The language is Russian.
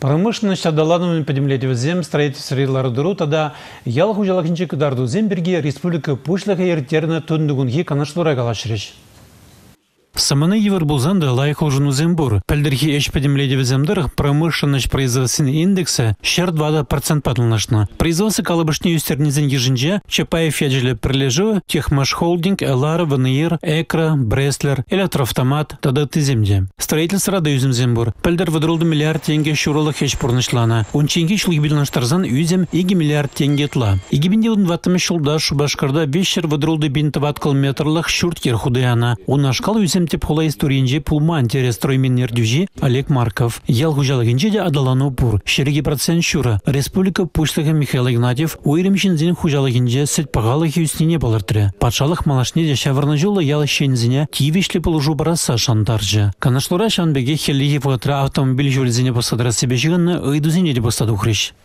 Промышленность отдаладываем подемлетев зем, строительство рилардыру, тогда ял хужалакинче кударду земберге республика пушлага ертерна тундугунги канашлура галашрич. Саманы Европузанда лайхал жунузембур. Пельдерхи эш подемледи веземдер промышленность производственного индекса щер 20% падлнашна. Производство калабышни юстернизен ежинже Чапаев яджеле прилежу Техмашхолдинг, Элар, ВНИР, Экра, Бреслер, Электроавтомат, тада тиземде. Строительство рада юземзембур. Пельдер выдрулды миллиард тенге шурола хеш порнышлана. Унченги шлыгбилнаштарзан юзем иги миллиард тенге тла. Игибинде он ватами шулда шубашкарда вещер выдрулды бинтоваткал метрлах шурткер худаяна. Унашкал юзем тепхола историнже пулма антирестройменнер дюжи Олег Марков. Ял хужалыгинче де адалану пур. Шереги процент шура. Республика Пушлыга Михаил Игнатьев уйремшин зин хужалыгинче сет пагалых юстине балыртыры. Патшалых малашне де шаварна жолы ял щензине тивишле положу бараса шантаржа. Канашлура шанбеге хеллиги фотра автомобиль жолзине посадра себе жиганны ыйдузине де постаду хрыщ.